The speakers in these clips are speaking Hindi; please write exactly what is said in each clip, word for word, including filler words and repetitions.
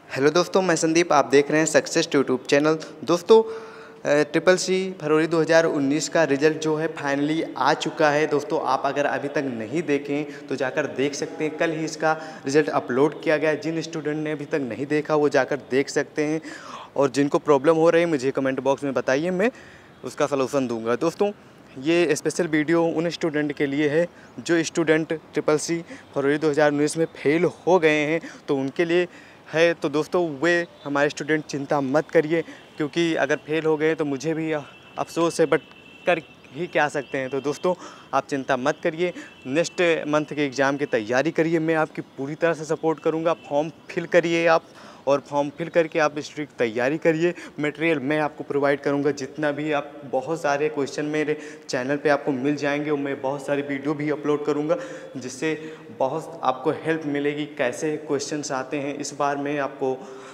हेलो दोस्तों, मैं संदीप। आप देख रहे हैं सक्सेस यूट्यूब चैनल। दोस्तों, ट्रिपल सी फरवरी दो हज़ार उन्नीस का रिज़ल्ट जो है फाइनली आ चुका है। दोस्तों, आप अगर अभी तक नहीं देखें तो जाकर देख सकते हैं। कल ही इसका रिज़ल्ट अपलोड किया गया है। जिन स्टूडेंट ने अभी तक नहीं देखा वो जाकर देख सकते हैं, और जिनको प्रॉब्लम हो रही है मुझे कमेंट बॉक्स में बताइए, मैं उसका सलूशन दूंगा। दोस्तों, ये स्पेशल वीडियो उन स्टूडेंट के लिए है जो स्टूडेंट ट्रिपल सी फरवरी दो हज़ार उन्नीस में फेल हो गए हैं, तो उनके लिए है। तो दोस्तों, वे हमारे स्टूडेंट चिंता मत करिए, क्योंकि अगर फेल हो गए तो मुझे भी अफसोस है, बट कर ही क्या सकते हैं। तो दोस्तों, आप चिंता मत करिए। नेक्स्ट मंथ के एग्ज़ाम की तैयारी करिए, मैं आपकी पूरी तरह से सपोर्ट करूंगा। फॉर्म फिल करिए आप, और फॉर्म फिल करके आप स्ट्रिक्ट तैयारी करिए। मटेरियल मैं आपको प्रोवाइड करूंगा, जितना भी आप, बहुत सारे क्वेश्चन मेरे चैनल पे आपको मिल जाएंगे, और मैं बहुत सारी वीडियो भी अपलोड करूंगा, जिससे बहुत आपको हेल्प मिलेगी कैसे क्वेश्चंस आते हैं। इस बार मैं आपको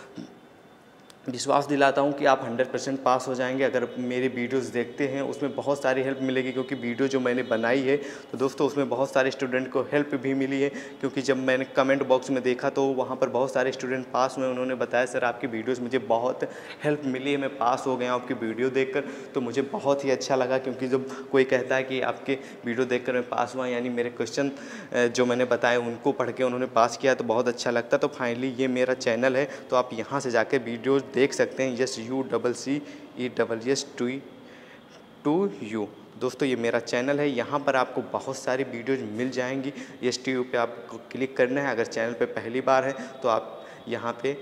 विश्वास दिलाता हूं कि आप हंड्रेड परसेंट पास हो जाएंगे अगर मेरी वीडियोस देखते हैं। उसमें बहुत सारी हेल्प मिलेगी, क्योंकि वीडियो जो मैंने बनाई है तो दोस्तों उसमें बहुत सारे स्टूडेंट को हेल्प भी मिली है। क्योंकि जब मैंने कमेंट बॉक्स में देखा तो वहाँ पर बहुत सारे स्टूडेंट पास हुए। उन्होंने बताया, सर आपकी वीडियोज़ मुझे बहुत हेल्प मिली है, मैं पास हो गया हूँ आपकी वीडियो देख कर। तो मुझे बहुत ही अच्छा लगा, क्योंकि जब कोई कहता है कि आपके वीडियो देख कर मैं पास हुआ, यानी मेरे क्वेश्चन जो मैंने बताए उनको पढ़ के उन्होंने पास किया, तो बहुत अच्छा लगता। तो फाइनली ये मेरा चैनल है, तो आप यहाँ से जाकर वीडियो देख सकते हैं। S U double C E double S two two U. दोस्तों, ये मेरा चैनल है, यहाँ पर आपको बहुत सारी वीडियोज मिल जाएंगी। एस टी यू पे आपको क्लिक करना है। अगर चैनल पे पहली बार है तो आप यहाँ पे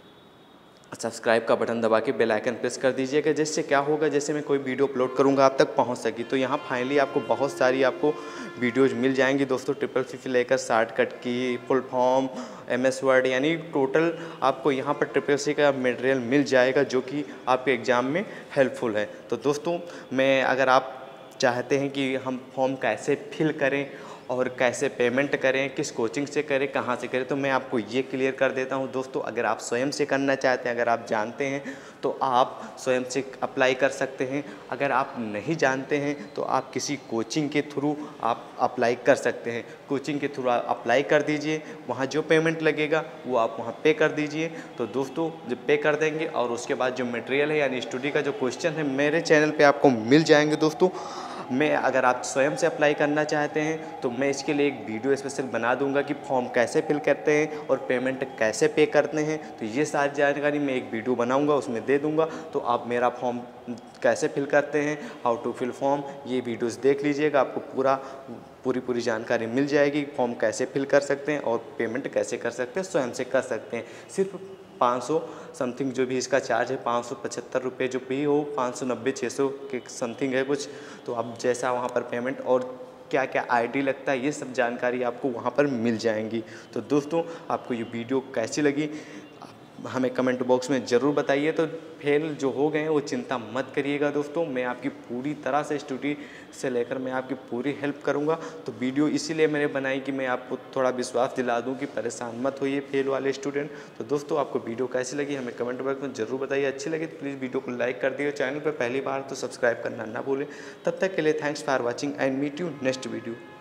सब्सक्राइब का बटन दबा के बेल आइकन प्रेस कर दीजिएगा। जिससे क्या होगा, जैसे मैं कोई वीडियो अपलोड करूँगा आप तक पहुँच सकी। तो यहाँ फाइनली आपको बहुत सारी आपको वीडियोज़ मिल जाएंगी दोस्तों, ट्रिपल सी से लेकर शॉर्टकट की, full form, M S Word, यानी टोटल आपको यहाँ पर ट्रिपल सी का मटेरियल मिल जाएगा, जो कि आपके एग्ज़ाम में हेल्पफुल है। तो दोस्तों, मैं अगर आप चाहते हैं कि हम फॉर्म कैसे फिल करें और कैसे पेमेंट करें, किस कोचिंग से करें, कहाँ से करें, तो मैं आपको ये क्लियर कर देता हूँ। दोस्तों, अगर आप स्वयं से करना चाहते हैं, अगर आप जानते हैं तो आप स्वयं से अप्लाई कर सकते हैं। अगर आप नहीं जानते हैं तो आप किसी कोचिंग के थ्रू आप अप्लाई कर सकते हैं। कोचिंग के थ्रू आप अप्लाई कर दीजिए, वहाँ जो पेमेंट लगेगा वो आप वहाँ पे कर दीजिए। तो दोस्तों, जब पे कर देंगे और उसके बाद जो मटेरियल है यानी स्टडी का जो क्वेश्चन है मेरे चैनल पे आपको मिल जाएंगे। दोस्तों, मैं अगर आप स्वयं से अप्लाई करना चाहते हैं तो मैं इसके लिए एक वीडियो स्पेशल बना दूंगा कि फॉर्म कैसे फिल करते हैं और पेमेंट कैसे पे करते हैं। तो ये सारी जानकारी मैं एक वीडियो बनाऊंगा, उसमें दे दूंगा। तो आप मेरा फॉर्म कैसे फिल करते हैं, हाउ टू फिल फॉर्म, ये वीडियोस देख लीजिएगा। आपको पूरा पूरी पूरी जानकारी मिल जाएगी। फॉर्म कैसे फिल कर सकते हैं और पेमेंट कैसे कर सकते हैं, स्वयं से कर सकते हैं। सिर्फ पाँच सौ समथिंग जो भी इसका चार्ज है, पाँच सौ पचहत्तर रुपये जो भी हो, पाँच सौ नब्बे छः सौ के समथिंग है कुछ। तो आप जैसा वहाँ पर पेमेंट और क्या क्या आईडी लगता है, ये सब जानकारी आपको वहाँ पर मिल जाएंगी। तो दोस्तों, आपको ये वीडियो कैसी लगी हमें कमेंट बॉक्स में ज़रूर बताइए। तो फेल जो हो गए हैं वो चिंता मत करिएगा दोस्तों, मैं आपकी पूरी तरह से स्टडी से लेकर मैं आपकी पूरी हेल्प करूंगा। तो वीडियो इसीलिए मैंने बनाई कि मैं आपको थोड़ा विश्वास दिला दूं कि परेशान मत होइए फेल वाले स्टूडेंट। तो दोस्तों, आपको वीडियो कैसी लगी हमें कमेंट बॉक्स में ज़रूर बताइए। अच्छी लगी तो प्लीज़ वीडियो को लाइक कर दिए, चैनल पर पहली बार तो सब्सक्राइब करना ना भूलें। तब तक के लिए thanks for watching and meet you next video.